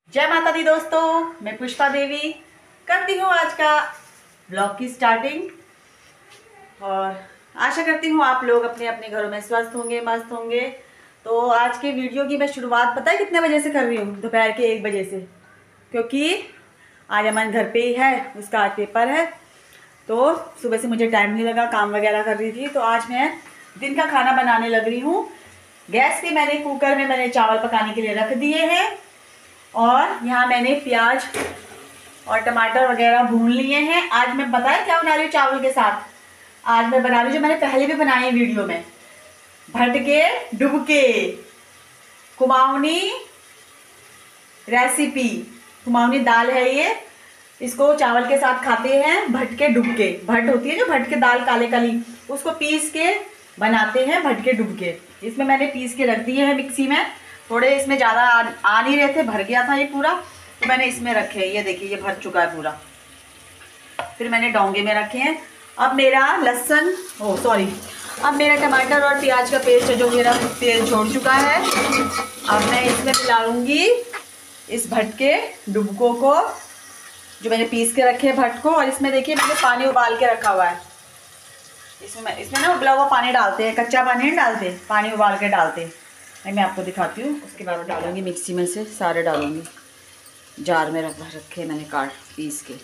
जय माता दी दोस्तों, मैं पुष्पा देवी करती हूँ आज का ब्लॉग की स्टार्टिंग। और आशा करती हूँ आप लोग अपने अपने घरों में स्वस्थ होंगे, मस्त होंगे। तो आज के वीडियो की मैं शुरुआत पता है कितने बजे से कर रही हूँ? दोपहर के 1 बजे से, क्योंकि आज अमन घर पे ही है, उसका आज पेपर है। तो सुबह से मुझे टाइम नहीं लगा, काम वगैरह कर रही थी। तो आज मैं दिन का खाना बनाने लग रही हूँ। गैस पे मैंने कुकर में मैंने चावल पकाने के लिए रख दिए हैं और यहाँ मैंने प्याज और टमाटर वगैरह भून लिए हैं। आज मैं बताया क्या बना रही हूँ चावल के साथ? आज मैं बना रही हूँ जो मैंने पहले भी बनाई है वीडियो में, भटके डुबके कुमाऊनी रेसिपी। कुमाऊनी दाल है ये, इसको चावल के साथ खाते हैं। भटके डुबके, भट होती है जो भटके दाल काले काली, उसको पीस के बनाते हैं भटके डुबके। इसमें मैंने पीस के रख दिए हैं मिक्सी में। थोड़े इसमें ज़्यादा आ नहीं रहे थे, भर गया था ये पूरा, तो मैंने इसमें रखे। ये देखिए, ये भर चुका है पूरा। फिर मैंने डोंगे में रखे हैं। अब मेरा लहसुन अब मेरा टमाटर और प्याज का पेस्ट जो मेरा तेल छोड़ चुका है, अब मैं इसमें मिलाऊंगी इस भटके डुबकों को जो मैंने पीस के रखे हैं भट को। और इसमें देखिए मैंने पानी उबाल के रखा हुआ है। इसमें ना उबला हुआ पानी डालते हैं, कच्चा पानी नहीं डालते, पानी उबाल के डालते हैं। मैं आपको दिखाती हूँ। उसके बाद डालूंगी मिक्सी में से सारे डालूंगी। जार में रखे मैंने काट पीस के।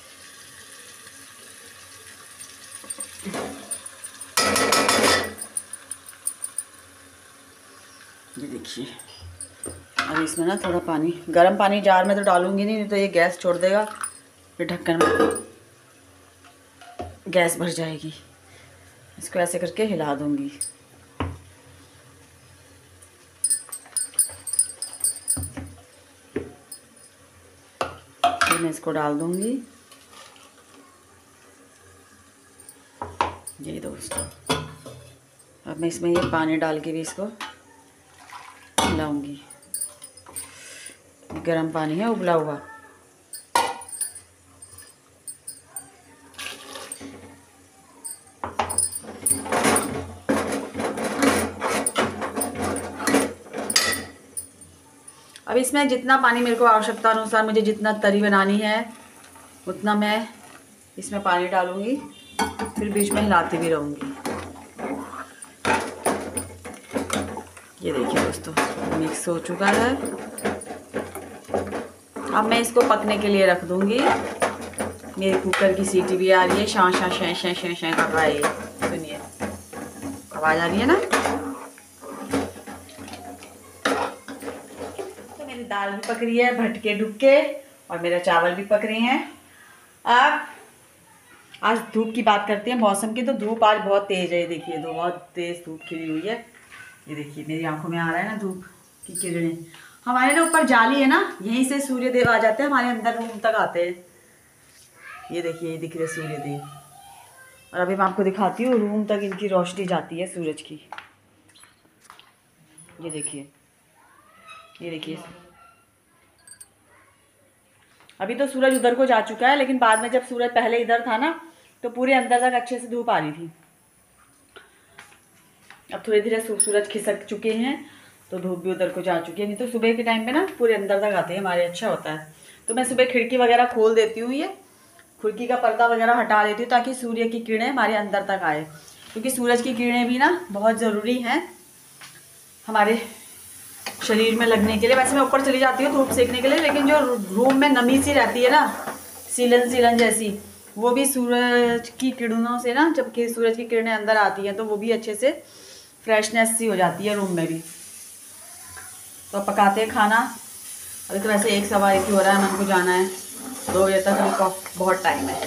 ये देखिए, अब इसमें ना थोड़ा पानी, गर्म पानी जार में तो डालूंगी नहीं तो ये गैस छोड़ देगा, फिर ढक्कन में गैस भर जाएगी। इसको ऐसे करके हिला दूंगी। फिर मैं इसको डाल दूंगी। ये दोस्तों, अब मैं इसमें ये पानी डाल के भी इसको हिलाऊंगी। गर्म पानी है उबला हुआ। अब इसमें जितना पानी मेरे को आवश्यकता अनुसार, मुझे जितना तरी बनानी है उतना मैं इसमें पानी डालूंगी। फिर बीच में हिलाती भी रहूंगी। ये देखिए दोस्तों, मिक्स हो चुका है। अब मैं इसको पकने के लिए रख दूंगी। मेरे कुकर की सीटी भी आ रही है, शां शां शै शै शै शै कर रहा है। ये सुनिए, आवाज़ आ रही है ना। तो मेरी दाल भी पक रही है भटके डुबके, और मेरा चावल भी पक रहे हैं। अब आज धूप की बात करते हैं, मौसम की। तो धूप आज बहुत तेज़ है। ये देखिए, तो बहुत तेज़ धूप खिली हुई है। ये देखिए मेरी आंखों में आ रहा है ना धूप की किरणें। हमारे ना ऊपर जाली है ना, यहीं से सूर्य देव आ जाते हैं, हमारे अंदर रूम तक आते हैं। ये देखिए, ये दिख रहे सूर्य देव। और अभी मैं आपको दिखाती हूँ, रूम तक इनकी रोशनी जाती है सूरज की। ये देखिए, ये देखिए। अभी तो सूरज उधर को जा चुका है, लेकिन बाद में जब सूरज पहले इधर था ना, तो पूरे अंदर तक अच्छे से धूप आ रही थी। अब धीरे धीरे सूरज खिसक चुके हैं, तो धूप भी उधर को जा चुकी है। नहीं तो सुबह के टाइम पे ना पूरे अंदर तक आते हैं हमारे, अच्छा होता है। तो मैं सुबह खिड़की वगैरह खोल देती हूँ, ये खिड़की का पर्दा वगैरह हटा देती हूँ, ताकि सूर्य की किरणें हमारे अंदर तक आए। क्योंकि सूरज की किरणें भी ना बहुत ज़रूरी हैं हमारे शरीर में लगने के लिए। वैसे मैं ऊपर चली जाती हूँ धूप सेकने के लिए, लेकिन जो रूम में नमी सी रहती है ना, सीलन जैसी, वो भी सूरज की किरणों से ना, जब सूरज की किरणें अंदर आती हैं तो वो भी अच्छे से फ्रेशनेस सी हो जाती है रूम में भी। तो पकाते हैं खाना। अभी तो वैसे 1 सवा 1 ही हो रहा है, मन को जाना है 2 बजे तक, अभी बहुत टाइम है।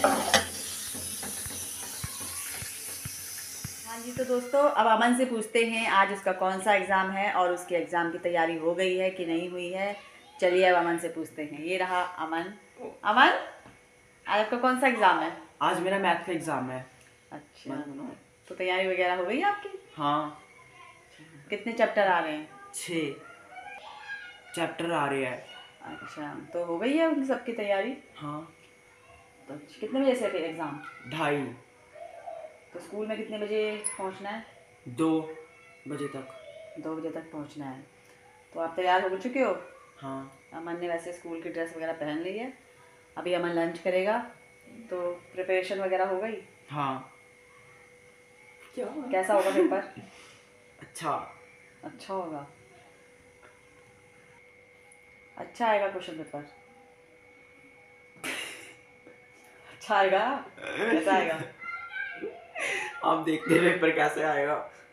हाँ जी, तो दोस्तों अब अमन से पूछते हैं आज उसका कौन सा एग्ज़ाम है और उसके एग्ज़ाम की तैयारी हो गई है कि नहीं हुई है। चलिए अब अमन से पूछते हैं। ये रहा अमन। अमन, आज आपका कौन सा एग्ज़ाम है? आज मेरा मैथ का एग्ज़ाम है। अच्छा, तो तैयारी वगैरह हो गई आपकी? हाँ। कितने चैप्टर आ रहे हैं? 6 चैप्टर आ रहे हैं। अच्छा, तो हो गई है उन सबकी तैयारी? हाँ। तो कितने बजे से है एग्ज़ाम? 2:30। तो स्कूल में कितने बजे पहुंचना है? 2 बजे तक। 2 बजे तक पहुंचना है। तो आप तैयार हो चुके हो? हाँ। अमन ने वैसे स्कूल की ड्रेस वगैरह पहन ली है। अभी अमन लंच करेगा, तो प्रिपरेशन वगैरह हो गई। हाँ। कैसा होगा पेपर? अच्छा होगा। अच्छा आएगा क्वेश्चन पेपर? अच्छा आएगा? कैसा आएगा? आप देखते हैं पेपर कैसे आएगा।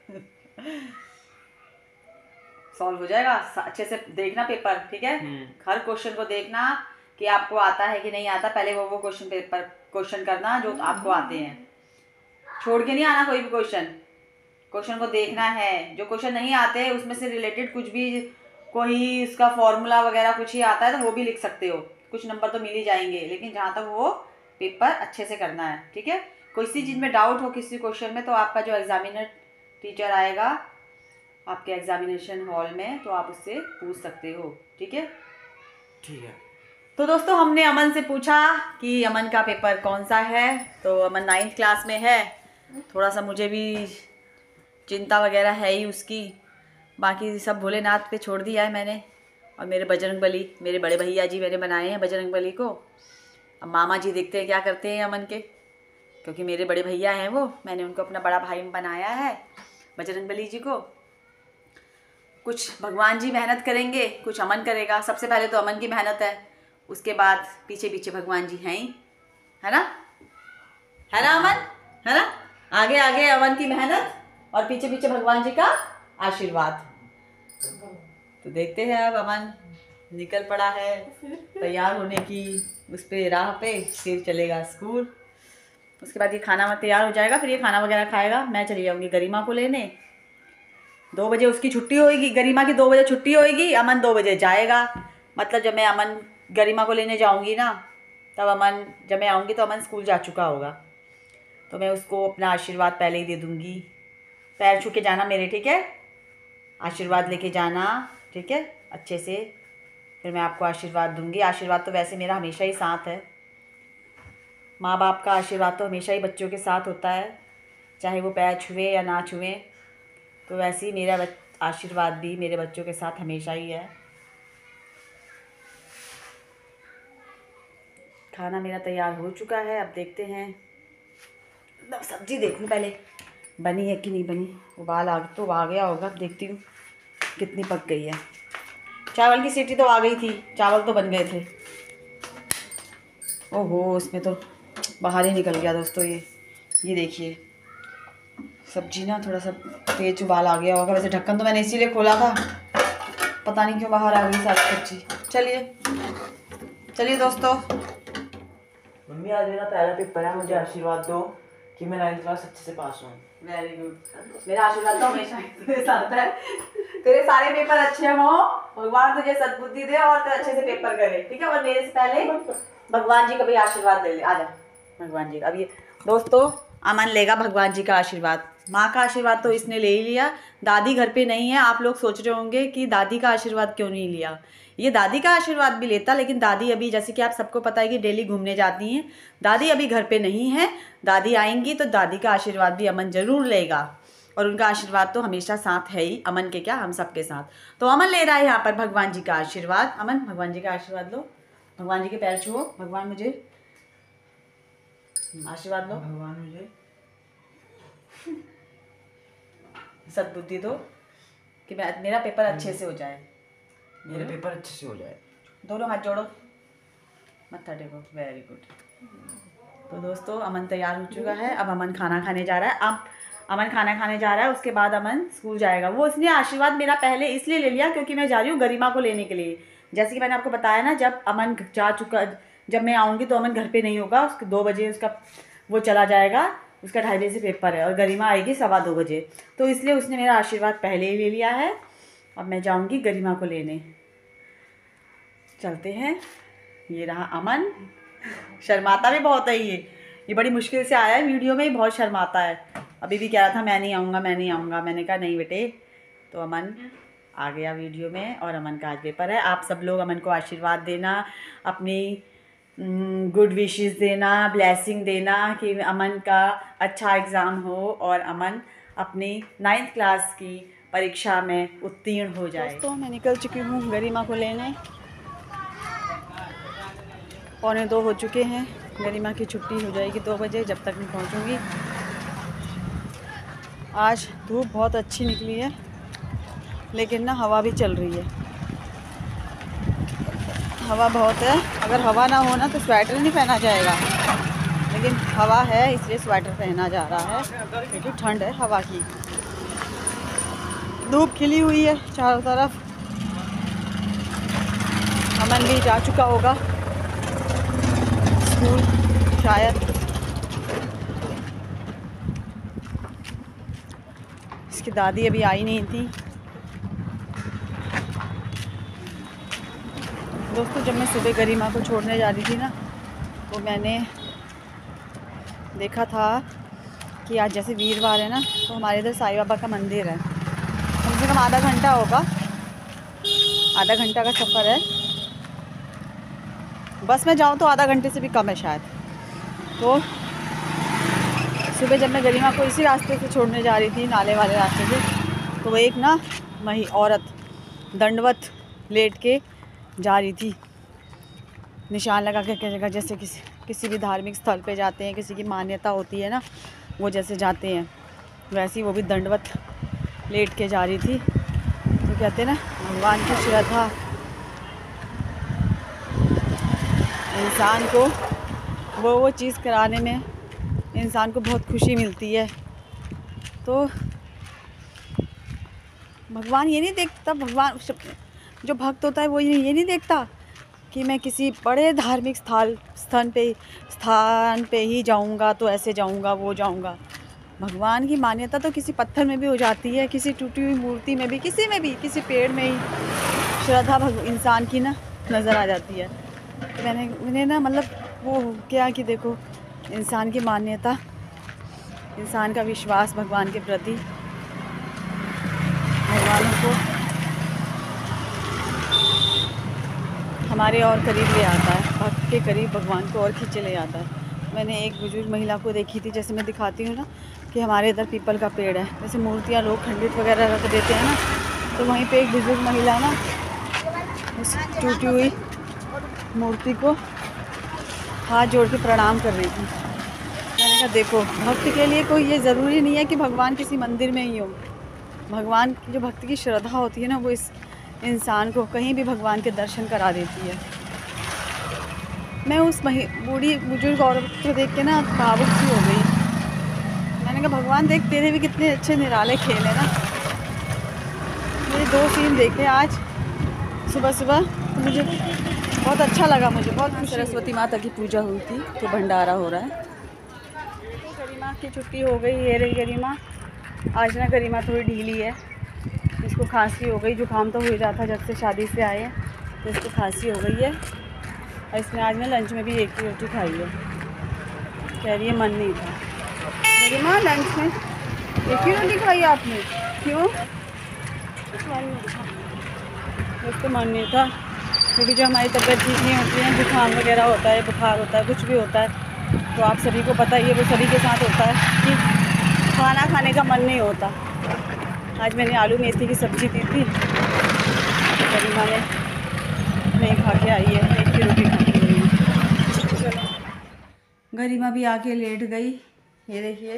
सॉल्व हो जाएगा। अच्छे से देखना पेपर, ठीक है? हर क्वेश्चन को देखना कि आपको आता है कि नहीं आता। पहले वो क्वेश्चन करना जो आपको आते हैं, छोड़ के नहीं आना कोई भी क्वेश्चन को देखना है। जो क्वेश्चन नहीं आते उसमें से रिलेटेड कुछ भी, कोई उसका फॉर्मूला वगैरह कुछ ही आता है तो वो भी लिख सकते हो, कुछ नंबर तो मिल ही जाएंगे। लेकिन जहाँ तक वो पेपर अच्छे से करना है, ठीक है? कोई सी चीज़ में डाउट हो किसी क्वेश्चन में, तो आपका जो एग्जामिनर टीचर आएगा आपके एग्जामिनेशन हॉल में, तो आप उससे पूछ सकते हो, ठीक है? ठीक है। तो दोस्तों, हमने अमन से पूछा कि अमन का पेपर कौन सा है। तो अमन 9th क्लास में है। थोड़ा सा मुझे भी चिंता वगैरह है ही उसकी। बाकी सब भोलेनाथ पे छोड़ दिया है मैंने। और मेरे बजरंगबली, मेरे बड़े भैया जी मैंने बनाए हैं बजरंगबली को। अब मामा जी देखते हैं क्या करते हैं अमन के, क्योंकि मेरे बड़े भैया हैं वो, मैंने उनको अपना बड़ा भाई बनाया है बजरंगबली जी को। कुछ भगवान जी मेहनत करेंगे, कुछ अमन करेगा। सबसे पहले तो अमन की मेहनत है, उसके बाद पीछे पीछे भगवान जी हैं ही, है ना? है ना अमन? है ना? आगे आगे अमन की मेहनत और पीछे पीछे भगवान जी का आशीर्वाद। तो देखते हैं, अब अमन निकल पड़ा है तैयार होने की उस पे राह पे, फिर चलेगा स्कूल। उसके बाद ये खाना में तैयार हो जाएगा, फिर ये खाना वगैरह खाएगा। मैं चली जाऊँगी गरिमा को लेने। 2 बजे उसकी छुट्टी होएगी, गरिमा की 2 बजे छुट्टी होएगी। अमन 2 बजे जाएगा। मतलब जब मैं अमन गरिमा को लेने जाऊँगी ना, तब अमन, जब मैं आऊँगी तो अमन स्कूल जा चुका होगा। तो मैं उसको अपना आशीर्वाद पहले ही दे दूँगी। पैर छू के जाना मेरे, ठीक है? आशीर्वाद लेके जाना, ठीक है? अच्छे से। फिर मैं आपको आशीर्वाद दूँगी। आशीर्वाद तो वैसे मेरा हमेशा ही साथ है। माँ बाप का आशीर्वाद तो हमेशा ही बच्चों के साथ होता है, चाहे वो पैर छुए या ना छुए। तो वैसे ही मेरा आशीर्वाद भी मेरे बच्चों के साथ हमेशा ही है। खाना मेरा तैयार हो चुका है। अब देखते हैं, सब्जी देखूं पहले बनी है कि नहीं बनी। उबाल आ गया होगा, देखती हूँ कितनी पक गई है। चावल की सीटी तो आ गई थी, चावल तो बन गए थे। ओहो, उसमें तो बाहर ही निकल गया दोस्तों। ये देखिए, सब्जी ना थोड़ा सा तेज उबाल आ गया होगा। वैसे ढक्कन तो मैंने इसीलिए खोला था, पता नहीं क्यों बाहर आ गई सारी सब्जी। चलिए दोस्तों। मम्मी, आज मेरा पहला पेपर है, मुझे आशीर्वाद दो कि मैं 9th क्लास अच्छे से पास हूँ। Very good. मेरा आशीर्वाद तो हमेशा तेरे साथ है। तेरे सारे पेपर अच्छे हों, भगवान तुझे सद्बुद्धि दे और तो अच्छे से पेपर करे, ठीक है? और मेरे से पहले भगवान जी का भी आशीर्वाद ले ले। आजा भगवान जी का। अब ये दोस्तों, अमन लेगा भगवान जी का आशीर्वाद। माँ का आशीर्वाद तो इसने ले ही लिया। दादी घर पे नहीं है। आप लोग सोच रहे होंगे कि दादी का आशीर्वाद क्यों नहीं लिया। ये दादी का आशीर्वाद भी लेता, लेकिन दादी अभी, जैसे कि आप सबको पता है कि डेली घूमने जाती हैं, दादी अभी घर पे नहीं है। दादी आएंगी तो दादी का आशीर्वाद भी अमन ज़रूर लेगा। और उनका आशीर्वाद तो हमेशा साथ है ही, अमन के क्या, हम सबके साथ। तो अमन ले रहा है यहाँ पर भगवान जी का आशीर्वाद। अमन, भगवान जी का आशीर्वाद लो। भगवान जी के पैर छुओ। भगवान मुझे आशीर्वाद लो। भगवान मुझे सद्बुद्धि दो कि मेरा पेपर अच्छे से हो जाए। मेरे पेपर अच्छे से हो जाए। दोनों हाथ जोड़ो, मत्था टेको। Very good. तो दोस्तों, अमन तैयार हो चुका है। अब अमन खाना खाने जा रहा है। अब अमन खाना खाने जा रहा है, उसके बाद अमन स्कूल जाएगा। वो इसने आशीर्वाद मेरा पहले इसलिए ले लिया क्योंकि मैं जा रही हूँ गरिमा को लेने के लिए। जैसे कि मैंने आपको बताया ना, जब अमन जा चुका, जब मैं आऊँगी तो अमन घर पे नहीं होगा। उसके 2 बजे उसका वो चला जाएगा, उसका 2:30 बजे से पेपर है और गरिमा आएगी 2:15 बजे। तो इसलिए उसने मेरा आशीर्वाद पहले ही ले लिया है। अब मैं जाऊँगी गरिमा को लेने। चलते हैं। ये रहा अमन। शर्माता भी बहुत है ये बड़ी मुश्किल से आया है वीडियो में, बहुत शर्माता है। अभी भी कह रहा था मैं नहीं आऊँगा, मैं नहीं आऊँगा। मैंने कहा नहीं बेटे। तो अमन आ गया वीडियो में और अमन का आज पेपर है। आप सब लोग अमन को आशीर्वाद देना, अपनी गुड विशेस देना, ब्लेसिंग देना कि अमन का अच्छा एग्ज़ाम हो और अमन अपनी 9th क्लास की परीक्षा में उत्तीर्ण हो जाए। दोस्तों, मैं निकल चुकी हूँ गरिमा को लेने। 1:45 हो चुके हैं। गरिमा की छुट्टी हो जाएगी 2 बजे, जब तक मैं पहुंचूंगी। आज धूप बहुत अच्छी निकली है, लेकिन ना हवा भी चल रही है। हवा बहुत है। अगर हवा ना हो ना तो स्वेटर नहीं पहना जाएगा, लेकिन हवा है इसलिए स्वेटर पहना जा रहा है, क्योंकि ठंड है हवा की। धूप खिली हुई है चारों तरफ। अमन भी जा चुका होगा स्कूल शायद। इसकी दादी अभी आई नहीं थी। दोस्तों, जब मैं सुबह गरिमा को छोड़ने जा रही थी ना, तो मैंने देखा था कि आज जैसे वीरवार है ना, तो हमारे इधर साईं बाबा का मंदिर है। कम से कम आधा घंटा होगा, आधा घंटा का सफ़र है। बस में जाऊँ तो आधा घंटे से भी कम है शायद। तो सुबह जब मैं गरिमा को इसी रास्ते से छोड़ने जा रही थी, नाले वाले रास्ते से, तो वो एक ना औरत दंडवत लेट के जा रही थी, निशान लगा के जगह, जैसे किसी भी धार्मिक स्थल पे जाते हैं, किसी की मान्यता होती है ना, वो जैसे जाते हैं, वैसे ही वो भी दंडवत लेट के जा रही थी। तो कहते हैं ना, भगवान की श्रद्धा इंसान को वो चीज़ कराने में इंसान को बहुत खुशी मिलती है। तो भगवान ये नहीं देखता, भगवान जो भक्त होता है वो ये नहीं देखता कि मैं किसी बड़े धार्मिक स्थान पे ही जाऊंगा, तो ऐसे जाऊंगा, वो जाऊंगा। भगवान की मान्यता तो किसी पत्थर में भी हो जाती है, किसी टूटी हुई मूर्ति में भी, किसी में भी, किसी पेड़ में ही श्रद्धा इंसान की ना नज़र आ जाती है। तो मैंने ना मतलब वो क्या कि देखो, इंसान की मान्यता, इंसान का विश्वास भगवान के प्रति भगवान को हमारे और करीब ले आता है, भक्त के करीब भगवान को और खींचे ले आता है। मैंने एक बुजुर्ग महिला को देखी थी, जैसे मैं दिखाती हूँ ना कि हमारे इधर पीपल का पेड़ है, जैसे मूर्तियाँ लोग खंडित वगैरह रख देते हैं ना, तो वहीं पे एक बुजुर्ग महिला ना उस टूटी हुई मूर्ति को हाथ जोड़ के प्रणाम कर रही थी। मैंने कहा देखो, भक्त के लिए कोई ये ज़रूरी नहीं है कि भगवान किसी मंदिर में ही हो। भगवान की जो भक्त की श्रद्धा होती है ना, वो इस इंसान को कहीं भी भगवान के दर्शन करा देती है। मैं उस बूढ़ी बुजुर्ग औरत को देख के ना भावुक सी हो गई। मैंने कहा भगवान देख, तेरे भी कितने अच्छे निराले खेल है ना। मेरे 2 सीन देखे आज सुबह सुबह, तो मुझे बहुत अच्छा लगा, मुझे बहुत खुशी। सरस्वती माता की पूजा हुई थी, तो भंडारा हो रहा है। तो गरिमा की छुट्टी हो गई, ये रही गरिमा। आज ना गरिमा थोड़ी ढीली है, इसको खांसी हो गई, जुकाम तो हो ही रहा था जब से शादी से आए हैं, तो इसको खांसी हो गई है। और इसने आज मैं लंच में भी एक ही रोटी खाई है, कह रही है मन नहीं था। गरिमा, लंच में एक ही रोटी खाई आपने, क्यों? उसको मन नहीं था, क्योंकि जो हमारी तबीयत ठीक नहीं होती है, जुकाम वगैरह होता है, बुखार होता है, कुछ भी होता है, तो आप सभी को पता ही है, वो सभी के साथ होता है कि खाना खाने का मन नहीं होता। आज मैंने आलू मेथी की सब्ज़ी दी थी, गरिमा ने नहीं खा के आई है, एक ही रोटी खा के गई है। चलो, गरिमा भी आके लेट गई। ये देखिए,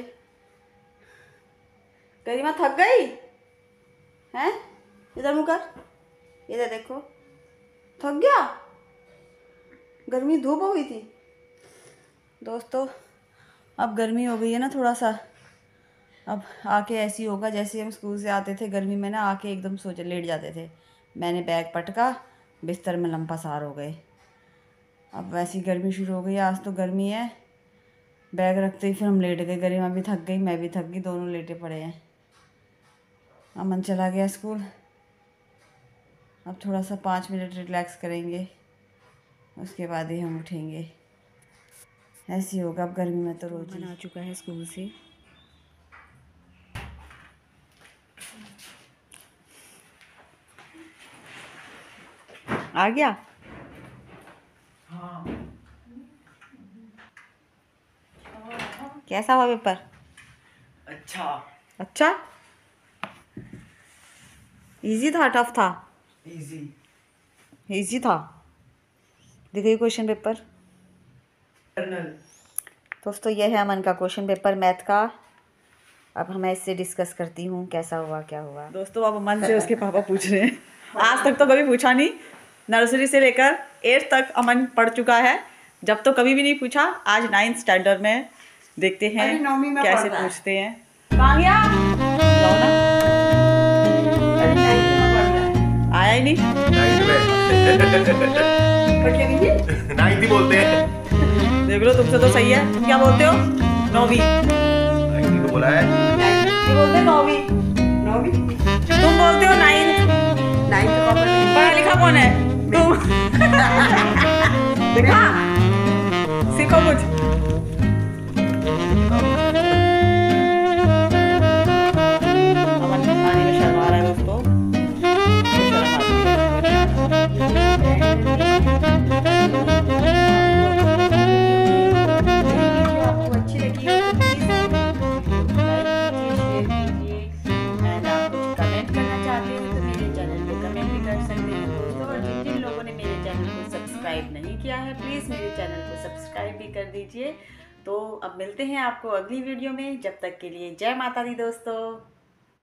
गरिमा थक गई हैं, इधर मुँह कर, इधर देखो, थक गया, गर्मी धूप हो गई थी। दोस्तों, अब गर्मी हो गई है ना थोड़ा सा, अब आके ऐसी होगा जैसे हम स्कूल से आते थे गर्मी में ना, आके एकदम सो लेट जाते थे। मैंने बैग पटका, बिस्तर में लंपासार हो गए। अब वैसी गर्मी शुरू हो गई, आज तो गर्मी है। बैग रखते ही फिर हम लेट गए, गरिमा भी थक गई, मैं भी थक गई, दोनों लेटे पड़े हैं। अमन चला गया स्कूल। अब थोड़ा सा 5 मिनट रिलैक्स करेंगे, उसके बाद ही हम उठेंगे। ऐसी होगा अब गर्मी में तो रोज। आ चुका है स्कूल से। आ गया? हाँ। कैसा हुआ पेपर? अच्छा। अच्छा, इजी था टफ था? इजी। इजी था। दिखाइए क्वेश्चन पेपर। दोस्तों ये है अमन का क्वेश्चन पेपर मैथ का। अब मैं इससे डिस्कस करती हूँ कैसा हुआ क्या हुआ। दोस्तों अब अमन से उसके पापा पूछ रहे हैं। आज तक तो कभी पूछा नहीं, नर्सरी से लेकर 8th तक अमन पढ़ चुका है, जब तो कभी भी नहीं पूछा। आज 9th स्टैंडर्ड में देखते हैं कैसे पूछते हैं। कहाँ गया? लो ना। आया ही नहीं। 9th बोलते हैं। देख लो तुमसे तो सही है। तुम क्या बोलते हो? 9वीं। 9th तो बोला है। बोलते 9वीं। तुम बोलते हो 9th। पढ़ा लिखा कौन है? तुम। देखा? सीखो कुछ। अमन पानी में शर्मा रहा है दोस्तों। आपको अच्छी लगी हो तो प्लीज लाइक कीजिए, शेयर कीजिए एंड आप कुछ कमेंट करना चाहते हैं तो मेरे चैनल पे कमेंट भी कर सकते हैं दोस्तों। और जिन जिन लोगों ने मेरे चैनल को सब्सक्राइब नहीं किया है प्लीज़ मेरे चैनल को सब्सक्राइब भी कर दीजिए। तो अब मिलते हैं आपको अगली वीडियो में। जब तक के लिए जय माता दी दोस्तों।